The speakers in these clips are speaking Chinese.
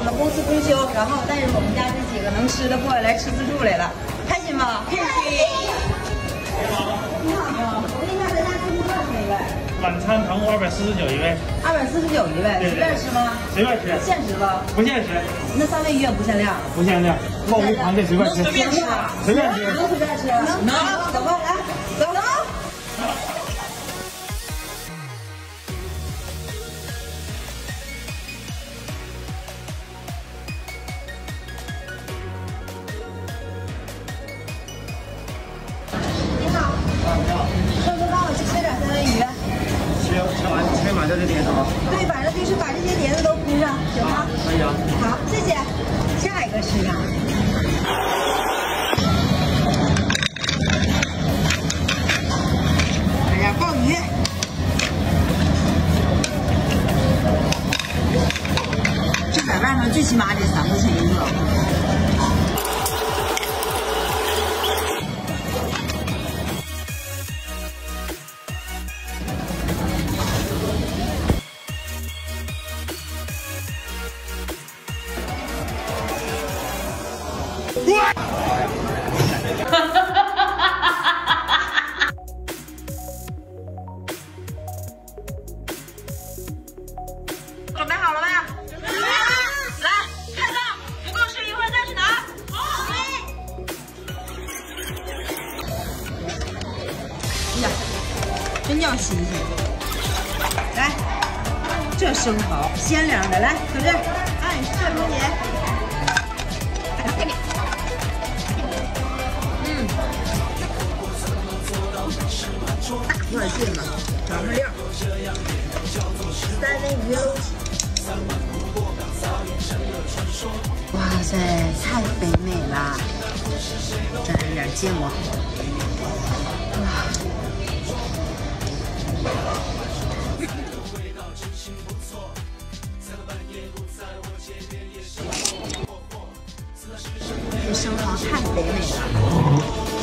的公司公休，然后带着我们家这几个能吃的过来吃自助来了，开心吗？开心。你好，我问一下，咱家自助多少钱一位？ 晚餐糖果249一位。 249一位，随便吃吗？ 随便吃。 限时吧？ 不限时。 那三文鱼也不限量。不限量。 鲍鱼、螃蟹随便吃。 随便吃。 随便吃。 能随便吃？能。走吧，来，走。 先把这些碟子啊。 对，反正就是把这些碟子都铺上，行吗？ 可以啊。 好，谢谢。下一个吃啥？来点鲍鱼。这在外面最起码得3块钱一个。 准备好了没？来，看到不够吃，一会儿再去拿。好。哎呀，真叫新鲜！来，这生蚝鲜凉的，来，搁这儿，哎，这东西。 大块芥末，调料，三文鱼喽。哇塞，太肥美了！蘸上点芥末，哇！这生蚝太肥美了。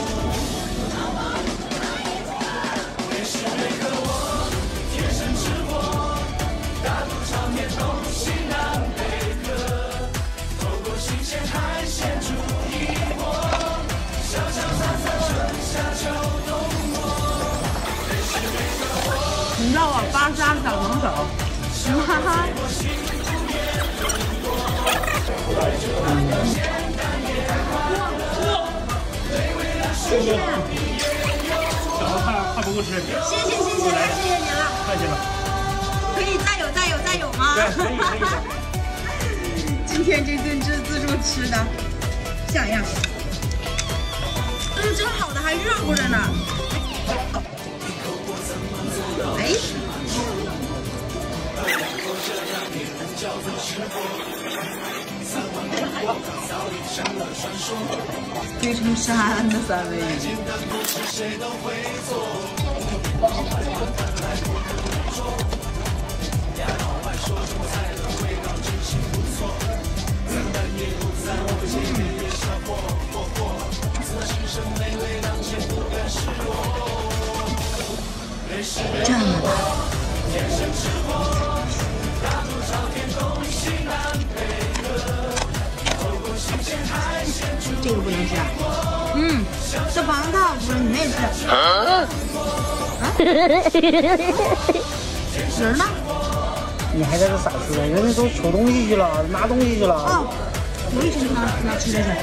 你知道我巴沙小能手，哈哈。谢谢。 小子怕不够吃。 谢谢您了。 太谢了。 可以再有吗？ 对，可以。 今天这顿自助吃的像样。真好的，还热乎着呢。 哎，堆成山的三文鱼。这么大，这个不能吃。这防套不是你们也吃？啊？人呢？ 你还在这傻吃？人家都取东西去了，拿东西去了。 哦，我一直拿吃的去。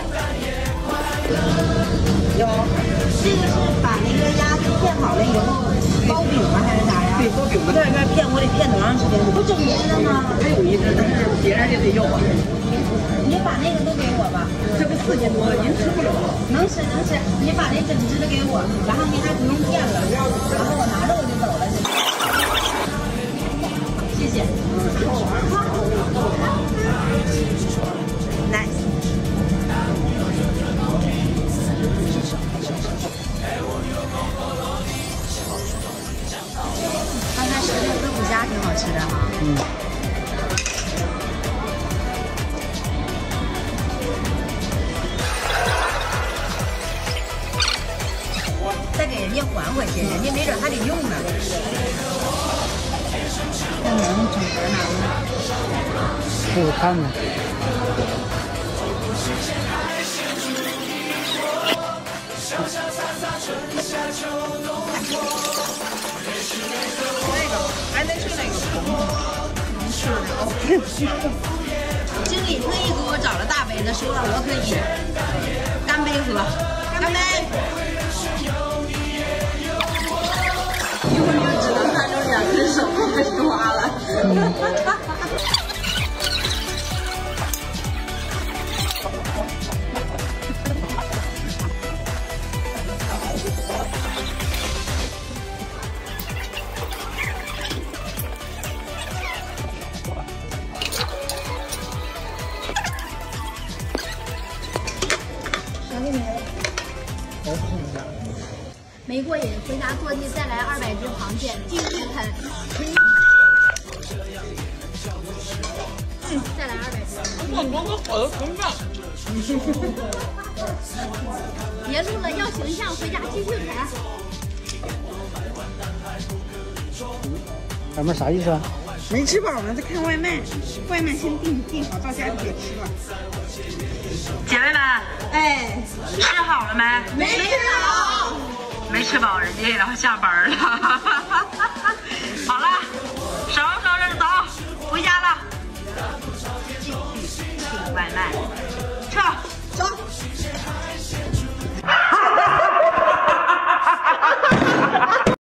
有，这个是把那个鸭子片好了以后包饼吗？还是咋呀？ 对，包饼在里面片，我得片多长时间？不整一只吗？ 还有一只，但是别人也得要啊。 你把那个都给我吧， 这个4000多，您吃不了。 能吃。你把那整只的给我，然后您还不用片了，然后我拿着我就走了。谢谢。Nice。刚才吃的豆腐虾挺好吃的哈。再给人家还回去，人家没准还得用呢。那能整盒拿吗？ 给我看看。 还得是那个能吃的。经理特意给我找了大杯的，说了我可以干杯喝，干杯！一会儿你们只能看着2只手开始挖了。 没过瘾，回家坐地再来200只螃蟹，继续啃。再来200只。 我刚刚火的膨胀。 别录了，要形象，回家继续啃。 咱们啥意思啊？ 没吃饱呢，在看外卖，外卖先订好，到家就别吃了。 姐妹们， 哎， 吃好了没？ 没吃饱。 没吃饱，人家也要下班了。好了，收拾走，回家了。继续订外卖，撤，走。